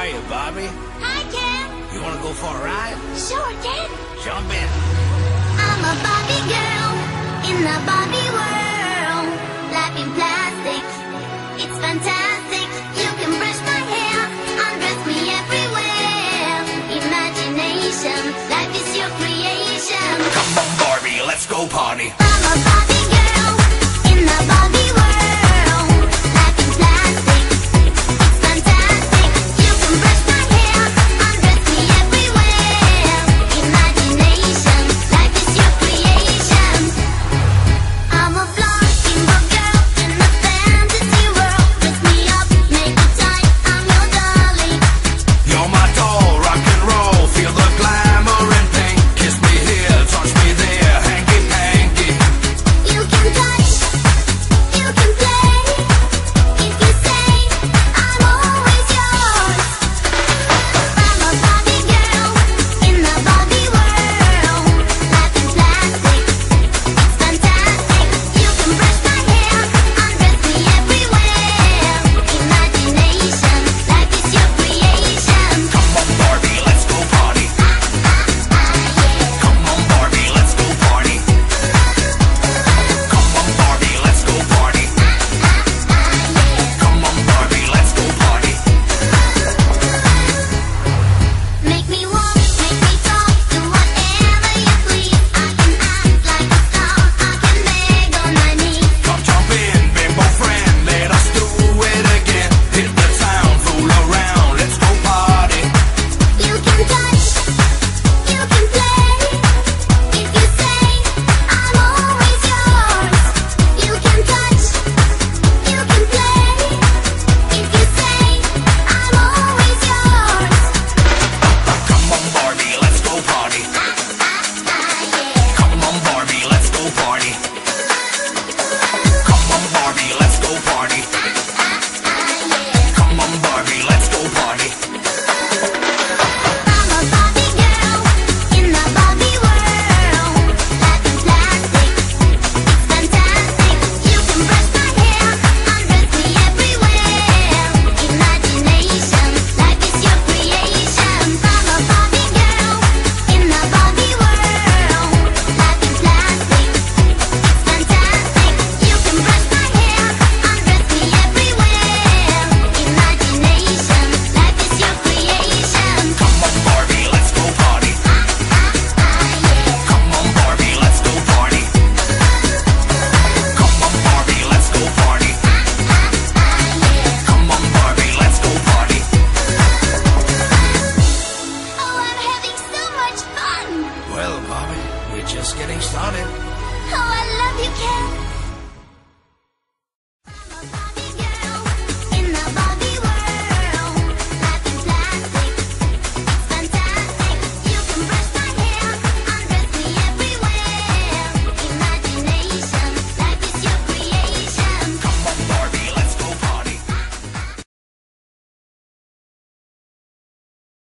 are you, Barbie? Hi, Ken. You want to go for a ride? Sure, Ken. Jump in. I'm a Barbie girl in the Barbie world. Life in plastic, it's fantastic. You can brush my hair, undress me everywhere. Imagination, life is your creation. Come on, Barbie, let's go party. I'm a Barbie girl in the Barbie world. Life in plastic, it's fantastic. You can brush my hair, undress me everywhere. Imagination, life is your creation. I'm a blonde girl in the fantasy world. Dress me up, make it tight, I'm your darling. You're my doll, rock and roll. Feel the glamour and pink. Kiss me here, touch me there. Hanky panky. You can touch, you can play. If you say I'm always yours. I'm a Barbie girl in the Barbie world. Life is plastic, it's fantastic. You can brush my hair, undress me everywhere. Imagination, life is your creation. Come on, Barbie, let's go party. Come on, Barbie, let's go party. Come on, Barbie, let's go party. Come on, Barbie, let's go party. Make me walk, make me talk, do whatever you please. I can act like a star, I can beg on my knees. Come jump in, bimbo friend. Let us do it again. Hit the town, fool around. Let's go party. You can touch, you can play. If you say I'm always yours. You can touch, you can play. If you say I'm always yours. Come on, Barbie, let's go party. Come on, Barbie, let's go party. Come on, Barbie, let's go party. Come on, Barbie, let's go party. I'm a Barbie girl in the Barbie world. Life is plastic, it's fantastic. You can brush my hair, undress me everywhere. Imagination, life is your creation. I'm a Barbie girl in the Barbie world. Life is plastic, it's fantastic. You can brush my hair, undress me everywhere. Imagination, life is your creation. Come on, Barbie, let's go party. Come on, Barbie, let's go party. Come on, Barbie, let's go party. Come on, Barbie, let's go party. Oh, I'm having so much fun. Well, Barbie, we're just getting started. Oh, I love you, Ken.